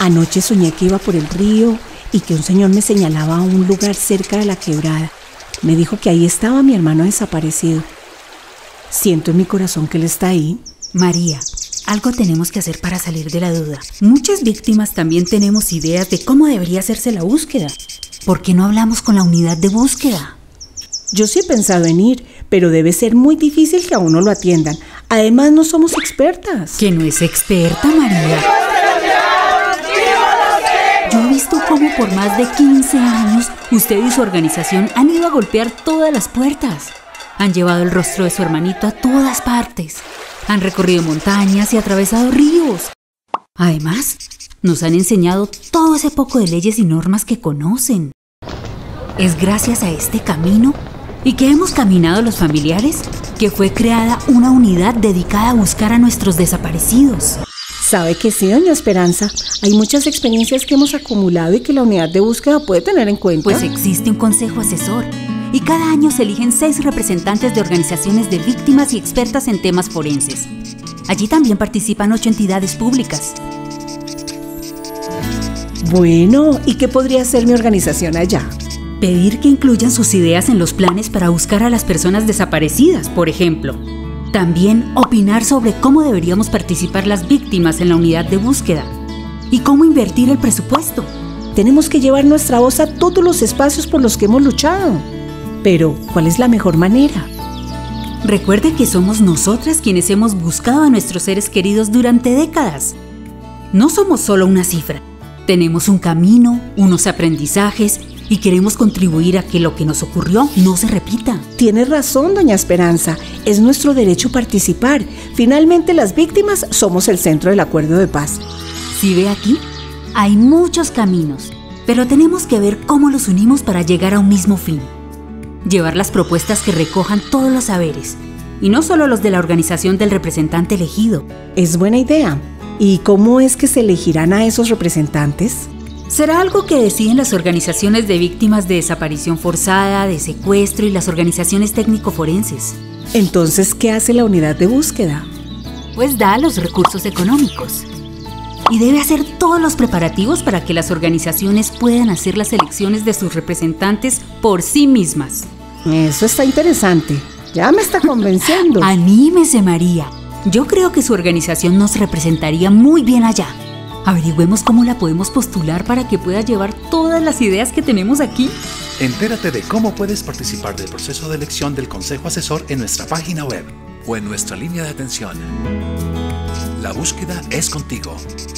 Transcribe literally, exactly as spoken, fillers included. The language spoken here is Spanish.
Anoche soñé que iba por el río y que un señor me señalaba a un lugar cerca de la quebrada. Me dijo que ahí estaba mi hermano desaparecido. Siento en mi corazón que él está ahí. María, algo tenemos que hacer para salir de la duda. Muchas víctimas también tenemos ideas de cómo debería hacerse la búsqueda. ¿Por qué no hablamos con la unidad de búsqueda? Yo sí he pensado en ir, pero debe ser muy difícil que a uno lo atiendan. Además, no somos expertas. ¿Que no es experta, María? Yo he visto cómo por más de quince años usted y su organización han ido a golpear todas las puertas. Han llevado el rostro de su hermanito a todas partes. Han recorrido montañas y atravesado ríos. Además, nos han enseñado todo ese poco de leyes y normas que conocen. Es gracias a este camino y que hemos caminado los familiares que fue creada una unidad dedicada a buscar a nuestros desaparecidos. Sabe que sí, doña Esperanza. Hay muchas experiencias que hemos acumulado y que la unidad de búsqueda puede tener en cuenta. Pues existe un consejo asesor y cada año se eligen seis representantes de organizaciones de víctimas y expertas en temas forenses. Allí también participan ocho entidades públicas. Bueno, ¿y qué podría hacer mi organización allá? Pedir que incluyan sus ideas en los planes para buscar a las personas desaparecidas, por ejemplo. También opinar sobre cómo deberíamos participar las víctimas en la unidad de búsqueda y cómo invertir el presupuesto. Tenemos que llevar nuestra voz a todos los espacios por los que hemos luchado. Pero, ¿cuál es la mejor manera? Recuerde que somos nosotras quienes hemos buscado a nuestros seres queridos durante décadas. No somos solo una cifra. Tenemos un camino, unos aprendizajes y queremos contribuir a que lo que nos ocurrió no se repita. Tiene razón, doña Esperanza. Es nuestro derecho participar. Finalmente, las víctimas somos el centro del acuerdo de paz. ¿Sí ve aquí? Hay muchos caminos, pero tenemos que ver cómo los unimos para llegar a un mismo fin. Llevar las propuestas que recojan todos los saberes, y no solo los de la organización del representante elegido. Es buena idea. ¿Y cómo es que se elegirán a esos representantes? Será algo que deciden las organizaciones de víctimas de desaparición forzada, de secuestro y las organizaciones técnico-forenses. Entonces, ¿qué hace la unidad de búsqueda? Pues da los recursos económicos. Y debe hacer todos los preparativos para que las organizaciones puedan hacer las elecciones de sus representantes por sí mismas. Eso está interesante. Ya me está convenciendo. Anímese, María. Yo creo que su organización nos representaría muy bien allá. Averigüemos cómo la podemos postular para que pueda llevar todas las ideas que tenemos aquí. Entérate de cómo puedes participar del proceso de elección del Consejo Asesor en nuestra página web o en nuestra línea de atención. La búsqueda es contigo.